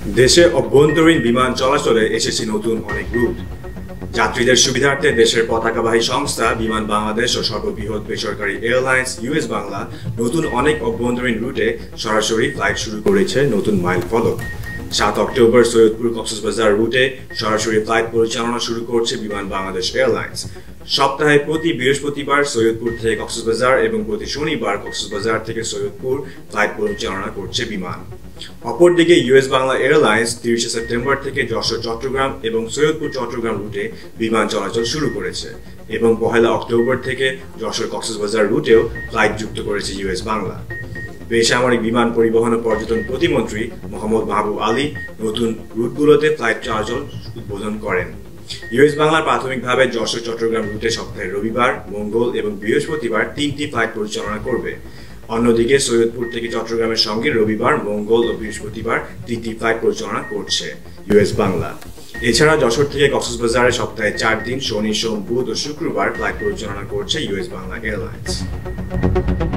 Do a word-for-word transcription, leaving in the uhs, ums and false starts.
দেশে অভ্যন্তরীণ বিমান চলাচলে এসেছে নতুন অনেক রুট। যাত্রীদের সুবিধার্থে দেশের পতাকাবাহী সংস্থা বিমান বাংলাদেশ ও সর্ববৃহৎ বেসরকারি এয়ারলাইন্স ইউএস বাংলা নতুন অনেক অভ্যন্তরীণ রুটে সরাসরি ফ্লাইট শুরু করেছে। নতুন মাইল ফলক সাত অক্টোবর সৈয়দপুর কক্সবাজার রুটে সরাসরি ফ্লাইট পরিচালনা শুরু করছে বিমান বাংলাদেশ এয়ারলাইন্স। সপ্তাহে প্রতি বৃহস্পতিবার সৈয়দপুর থেকে কক্সবাজার এবং প্রতি শনিবার কক্সবাজার থেকে সৈয়দপুর ফ্লাইট পরিচালনা করছে বিমান। অপরদিকে ইউএস বাংলা এয়ারলাইন্স তিরিশে সেপ্টেম্বর থেকে যশোর চট্টগ্রাম এবং সৈয়দপুর চট্টগ্রাম রুটে বিমান চলাচল শুরু করেছে এবং পহেলা অক্টোবর থেকে যশোর কক্সবাজার রুটেও ফ্লাইট যুক্ত করেছে ইউএস বাংলা। বেসামরিক বিমান পরিবহন ও পর্যটন প্রতিমন্ত্রী মোহাম্মদ মাহবুব আলী নতুন রুটগুলোতে ফ্লাইট চলাচল উদ্বোধন করেন। ইউএস বাংলার প্রাথমিকভাবে যশোর চট্টগ্রাম রুটে সপ্তাহে রবিবার, মঙ্গল এবং বৃহস্পতিবার তিনটি ফ্লাইট পরিচালনা করবে। অন্যদিকে সৈয়দপুর থেকে চট্টগ্রামের সঙ্গে রবিবার, মঙ্গল ও বৃহস্পতিবার তিনটি ফ্লাইট পরিচালনা করছে ইউএস বাংলা। এছাড়া যশোর থেকে কক্সবাজারে সপ্তাহে চার দিন শনি, সোম, বুধ ও শুক্রবার ফ্লাইট পরিচালনা করছে ইউএস বাংলা এয়ারলাইন্স।